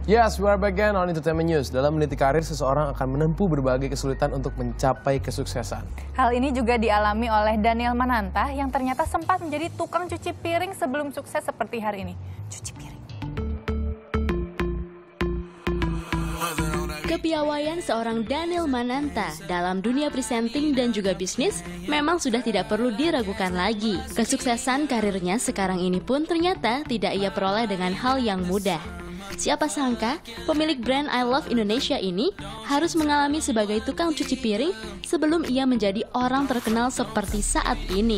Yes, we are back again on Entertainment News. Dalam meniti karir, seseorang akan menempuh berbagai kesulitan untuk mencapai kesuksesan. Hal ini juga dialami oleh Daniel Mananta yang ternyata sempat menjadi tukang cuci piring sebelum sukses seperti hari ini. Cuci piring. Kepiawaian seorang Daniel Mananta dalam dunia presenting dan juga bisnis memang sudah tidak perlu diragukan lagi. Kesuksesan karirnya sekarang ini pun ternyata tidak ia peroleh dengan hal yang mudah. Siapa sangka pemilik brand I Love Indonesia ini harus mengalami sebagai tukang cuci piring sebelum ia menjadi orang terkenal seperti saat ini.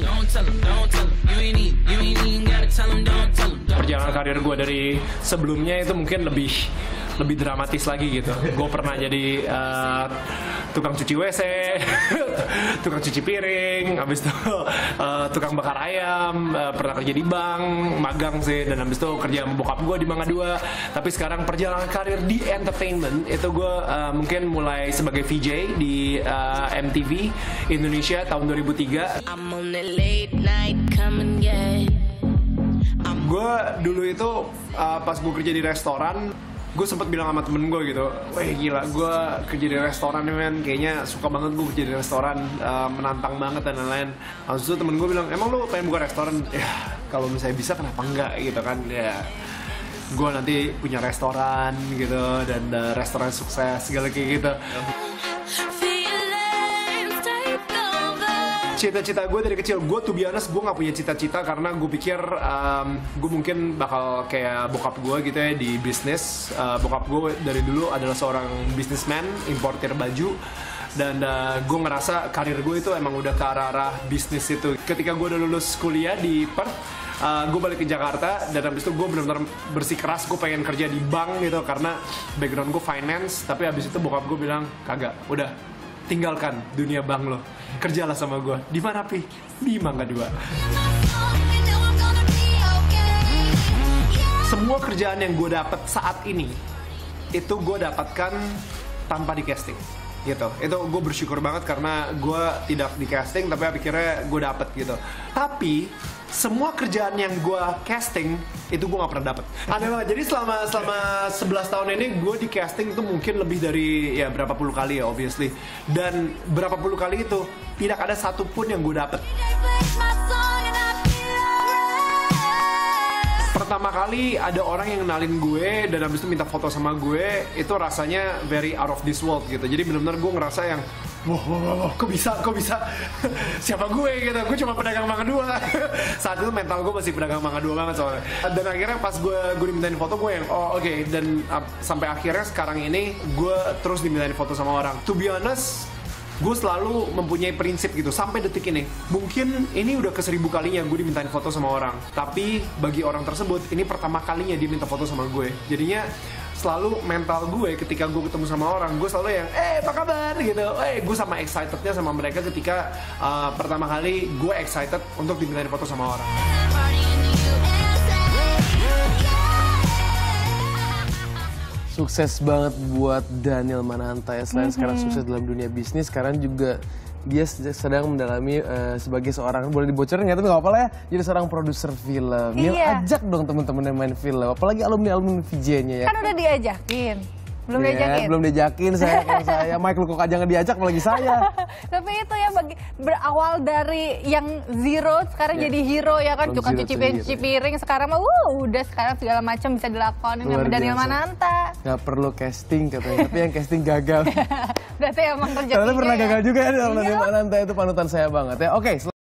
Perjalanan karir gue dari sebelumnya itu mungkin lebih dramatis lagi gitu. Gue pernah jadi tukang cuci WC, tukang cuci piring, habis itu tukang bakar ayam, pernah kerja di bank, magang sih, dan habis itu kerja sama bokap gue di Mangga 2. Tapi sekarang perjalanan karir di entertainment itu gue mungkin mulai sebagai VJ di MTV Indonesia tahun 2003. Gue dulu itu pas gue kerja di restoran, gue sempat bilang sama temen gue gitu, wah gila, gue kerja di restoran nih men, kayaknya suka banget gue kerja di restoran, menantang banget dan lain-lain. Lalu itu temen gue bilang, emang lu pengen buka restoran? Ya kalau misalnya bisa kenapa enggak gitu kan, ya gue nanti punya restoran gitu, dan restoran sukses segala kayak gitu. Cita-cita gue dari kecil, gue tuh biasa gue nggak punya cita-cita karena gue pikir gue mungkin bakal kayak bokap gue gitu ya di bisnis. Bokap gue dari dulu adalah seorang businessman, importir baju, dan gue ngerasa karir gue itu emang udah ke arah bisnis itu. Ketika gue udah lulus kuliah di Perth, gue balik ke Jakarta, dan habis itu gue benar-benar bersikeras gue pengen kerja di bank gitu karena background gue finance. Tapi habis itu bokap gue bilang, kagak, udah tinggalkan dunia bank lo, kerjalah sama gue. Di mana Pi? Di Mangga 2. Semua kerjaan yang gue dapet saat ini itu gue dapatkan tanpa di casting gitu. Itu gue bersyukur banget karena gue tidak di casting tapi akhirnya gue dapet gitu. Tapi semua kerjaan yang gue casting itu gue gak pernah dapet. Aneh banget. Jadi selama 11 tahun ini gue di casting itu mungkin lebih dari ya berapa puluh kali ya obviously. Dan berapa puluh kali itu tidak ada satupun yang gue dapet. Pertama kali ada orang yang kenalin gue dan habis itu minta foto sama gue, itu rasanya very out of this world gitu. Jadi benar-benar gue ngerasa yang wow, kok bisa siapa gue gitu, gue cuma pedagang Mangga 2. Saat itu mental gue masih pedagang Mangga 2 banget soalnya. Dan akhirnya pas gue dimintain foto, gue yang oh oke. Dan sampai akhirnya sekarang ini gue terus dimintain foto sama orang. To be honest, gue selalu mempunyai prinsip gitu sampai detik ini. Mungkin ini udah ke 1000 kalinya gue dimintain foto sama orang, tapi bagi orang tersebut ini pertama kalinya dia minta foto sama gue. Jadinya selalu mental gue ketika gue ketemu sama orang, gue selalu yang apa kabar gitu. Gue sama excitednya sama mereka ketika pertama kali gue excited untuk dimintain foto sama orang. Sukses banget buat Daniel Mananta ya. Selain sekarang sukses dalam dunia bisnis, sekarang juga dia sedang mendalami sebagai seorang, boleh dibocorin nggak? Tapi nggak apa-apa lah ya, jadi seorang produser film. Iya. Ajak dong temen-temen yang main film, apalagi alumni VJ-nya ya. Kan udah diajakin. Belum diajakin? Belum diajakin saya. Michael kok aja nggak diajak, apalagi saya. Tapi itu ya berawal dari yang zero sekarang jadi hero ya kan. Tukang cuci piring sekarang mah udah sekarang segala macam bisa dilakonin sama Daniel Mananta. Nggak perlu casting katanya, tapi yang casting gagal. Berarti emang rezeki. Ternyata pernah gagal juga ya Daniel Mananta, itu panutan saya banget ya. Oke.